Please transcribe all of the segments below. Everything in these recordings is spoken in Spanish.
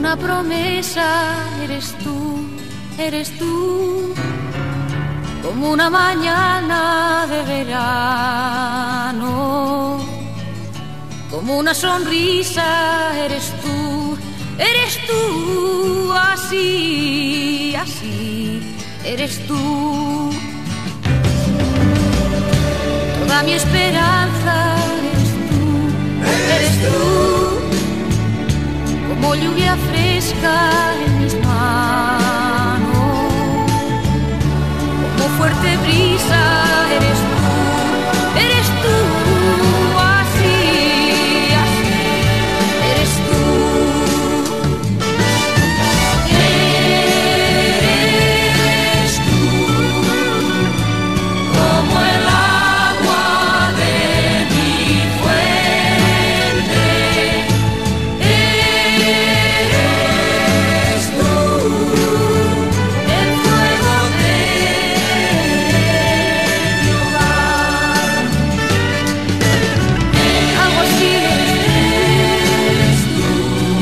una promesa, eres tú, como una mañana de verano, como una sonrisa, eres tú, así, así, eres tú. Toda mi esperanza eres tú, como lluvia fresca en mis manos, como fuerte brisa, eres tú, así, así, eres tú. Eres tú, como el agua de mi fuente. Eres tú, el fuego de mi hogar. Algo así eres tú,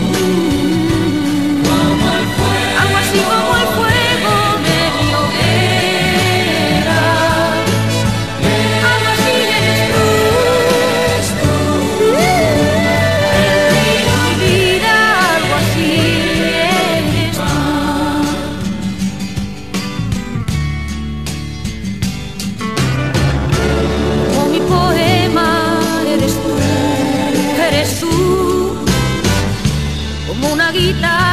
algo así como el fuego de mi hoguera. Algo así eres tú, el río y vida, algo así eres tú. Como mi poema, eres tú, como una guitarra.